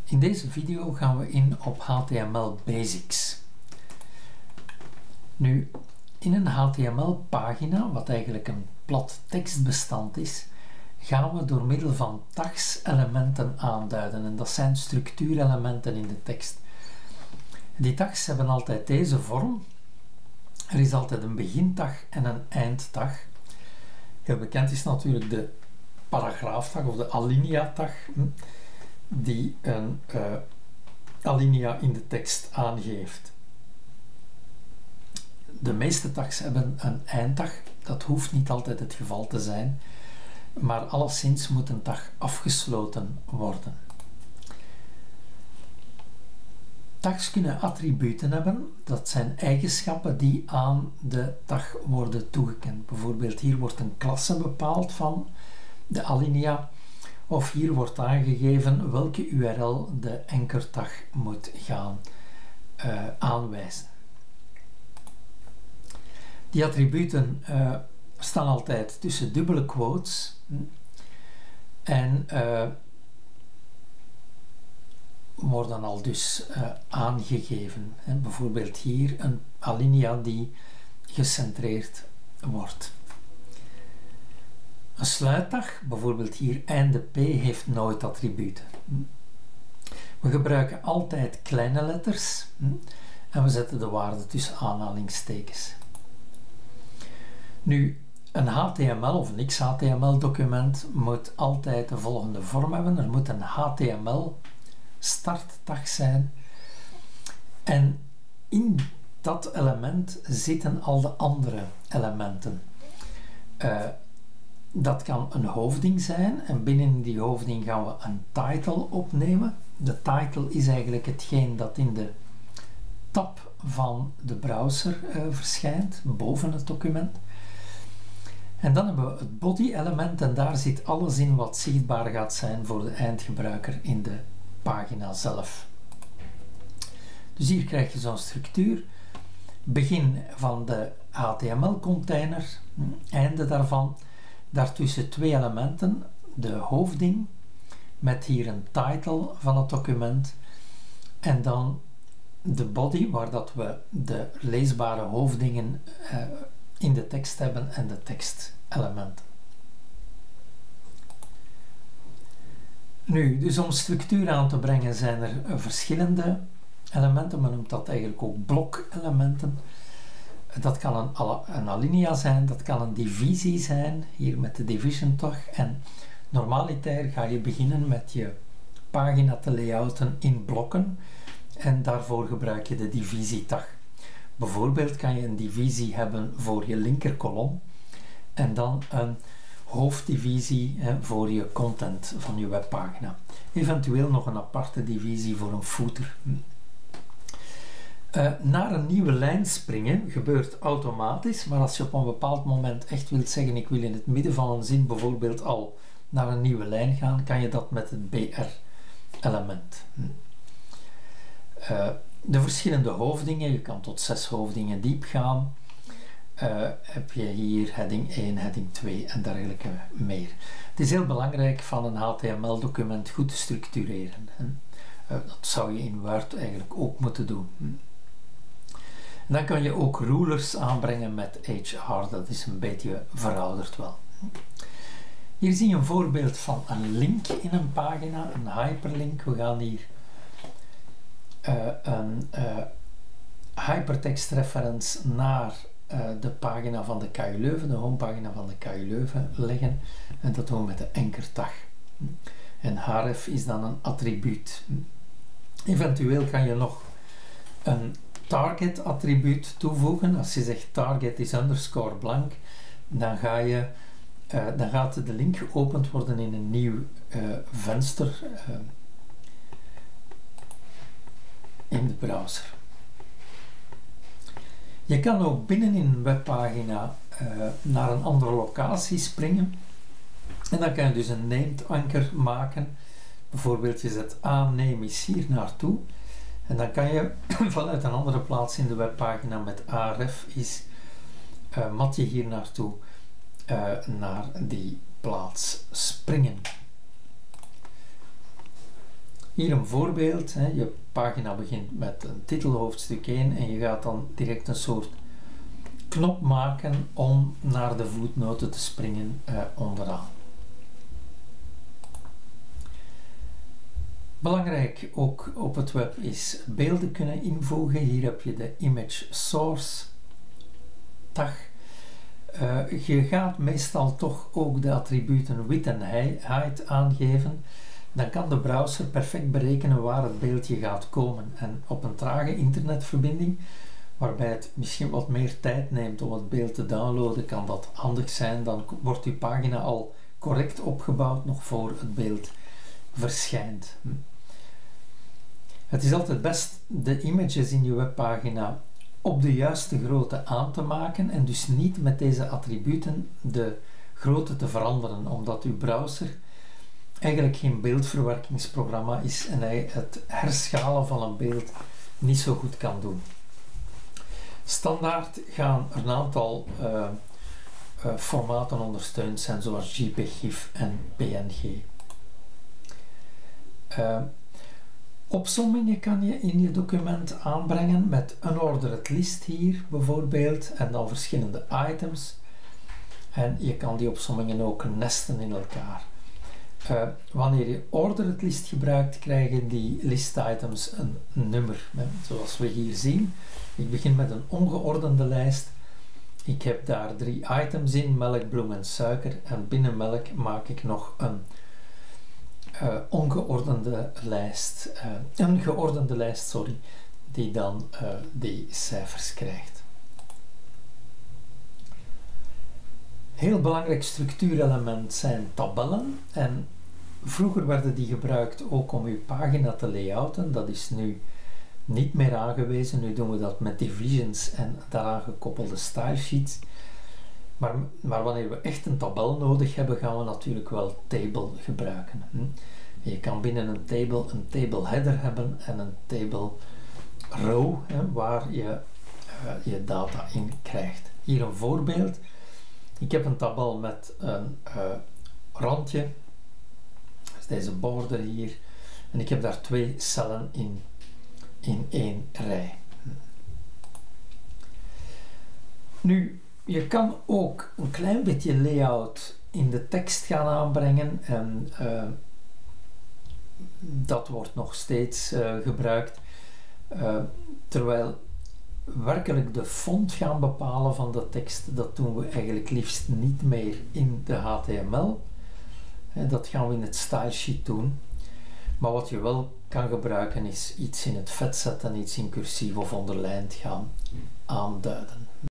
In deze video gaan we in op HTML Basics. Nu, in een HTML-pagina, wat eigenlijk een plat tekstbestand is, gaan we door middel van tags elementen aanduiden. En dat zijn structuurelementen in de tekst. Die tags hebben altijd deze vorm. Er is altijd een begintag en een eindtag. Heel bekend is natuurlijk de paragraaftag of de alinea-tag, die een alinea in de tekst aangeeft. De meeste tags hebben een eindtag. Dat hoeft niet altijd het geval te zijn, maar alleszins moet een tag afgesloten worden. Tags kunnen attributen hebben. Dat zijn eigenschappen die aan de tag worden toegekend. Bijvoorbeeld hier wordt een klasse bepaald van de alinea, of hier wordt aangegeven welke URL de ankertag moet gaan aanwijzen. Die attributen staan altijd tussen dubbele quotes en worden al dus aangegeven. Bijvoorbeeld hier een alinea die gecentreerd wordt. Een sluittag, bijvoorbeeld hier einde P, heeft nooit attributen. We gebruiken altijd kleine letters en we zetten de waarde tussen aanhalingstekens. Nu, een HTML of een XHTML document moet altijd de volgende vorm hebben. Er moet een HTML starttag zijn en in dat element zitten al de andere elementen. Dat kan een hoofding zijn en binnen die hoofding gaan we een title opnemen. De title is eigenlijk hetgeen dat in de tab van de browser verschijnt, boven het document. En dan hebben we het body element en daar zit alles in wat zichtbaar gaat zijn voor de eindgebruiker in de pagina zelf. Dus hier krijg je zo'n structuur. Begin van de HTML-container, einde daarvan. Daartussen twee elementen, de hoofding, met hier een title van het document, en dan de body, waar dat we de leesbare hoofdingen in de tekst hebben en de tekstelementen. Nu, dus om structuur aan te brengen zijn er verschillende elementen, men noemt dat eigenlijk ook blokelementen. Dat kan een alinea zijn, dat kan een divisie zijn, hier met de division tag. En normaliter ga je beginnen met je pagina te layouten in blokken en daarvoor gebruik je de divisietag. Bijvoorbeeld kan je een divisie hebben voor je linkerkolom en dan een hoofddivisie voor je content van je webpagina. Eventueel nog een aparte divisie voor een footer. Naar een nieuwe lijn springen gebeurt automatisch, maar als je op een bepaald moment echt wilt zeggen ik wil in het midden van een zin bijvoorbeeld al naar een nieuwe lijn gaan, kan je dat met het BR-element. De verschillende hoofdingen, je kan tot 6 hoofdingen diep gaan, heb je hier heading 1, heading 2 en dergelijke meer. Het is heel belangrijk van een HTML-document goed te structureren. Dat zou je in Word eigenlijk ook moeten doen. En dan kan je ook rulers aanbrengen met HR, dat is een beetje verouderd wel. Hier zie je een voorbeeld van een link in een pagina, een hyperlink. We gaan hier een hypertext reference naar de pagina van de KU Leuven, de homepagina van de KU Leuven leggen. En dat doen we met de ankertag. En href is dan een attribuut. Eventueel kan je nog een target attribuut toevoegen. Als je zegt target is underscore blank, dan gaat de link geopend worden in een nieuw venster in de browser. Je kan ook binnen in een webpagina naar een andere locatie springen en dan kan je dus een named anker maken. Bijvoorbeeld je zet name is hier naartoe en dan kan je vanuit een andere plaats in de webpagina met href is mat je hier naartoe naar die plaats springen. Hier een voorbeeld. Hè. Je pagina begint met een titel, hoofdstuk 1 en je gaat dan direct een soort knop maken om naar de voetnoten te springen onderaan. Belangrijk ook op het web is beelden kunnen invoegen. Hier heb je de image source tag. Je gaat meestal toch ook de attributen width en height aangeven. Dan kan de browser perfect berekenen waar het beeldje gaat komen. En op een trage internetverbinding, waarbij het misschien wat meer tijd neemt om het beeld te downloaden, kan dat handig zijn. Dan wordt uw pagina al correct opgebouwd nog voor het beeld verschijnt. Het is altijd best de images in je webpagina op de juiste grootte aan te maken en dus niet met deze attributen de grootte te veranderen, omdat uw browser eigenlijk geen beeldverwerkingsprogramma is en hij het herschalen van een beeld niet zo goed kan doen. Standaard gaan er een aantal formaten ondersteund zijn, zoals JPEG, GIF en PNG. Opsommingen kan je in je document aanbrengen met unordered list hier bijvoorbeeld en dan verschillende items. En je kan die opsommingen ook nesten in elkaar. Wanneer je ordered list gebruikt, krijgen die list items een nummer. Zoals we hier zien. Ik begin met een ongeordende lijst. Ik heb daar 3 items in, melk, bloem en suiker. En binnen melk maak ik nog een ongeordende lijst, een geordende lijst, sorry, die dan die cijfers krijgt. Heel belangrijk structuurelement zijn tabellen en vroeger werden die gebruikt ook om uw pagina te layouten. Dat is nu niet meer aangewezen. Nu doen we dat met divisions en daaraan gekoppelde stylesheets. Maar wanneer we echt een tabel nodig hebben, gaan we natuurlijk wel table gebruiken. Je kan binnen een table header hebben en een table row, waar je je data in krijgt. Hier een voorbeeld. Ik heb een tabel met een randje, dus deze border hier, en ik heb daar 2 cellen in 1 rij. Nu, je kan ook een klein beetje layout in de tekst gaan aanbrengen en dat wordt nog steeds gebruikt, terwijl werkelijk de font gaan bepalen van de tekst, dat doen we eigenlijk liefst niet meer in de HTML. Dat gaan we in het stylesheet doen. Maar wat je wel kan gebruiken is iets in het vet zetten, iets in cursief of onderlijnd gaan aanduiden.